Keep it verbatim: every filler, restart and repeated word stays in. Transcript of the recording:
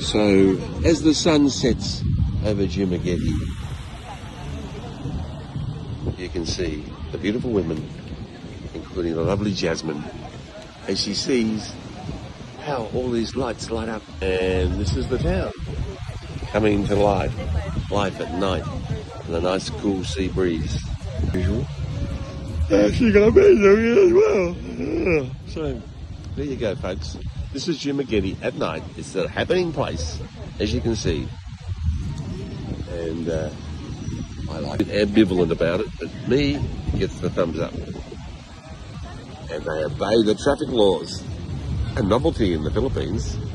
So, as the sun sets over Jumageddon, you can see the beautiful women, including the lovely Jasmine, as she sees how all these lights light up. And this is the town coming to life, life at night, and a nice cool sea breeze. Usual. Actually got me here as well. So, there you go, folks. This is Jumageddon at night. It's a happening place, as you can see. And uh, I like it, ambivalent about it, but me gets the thumbs up. And they obey the traffic laws. A novelty in the Philippines.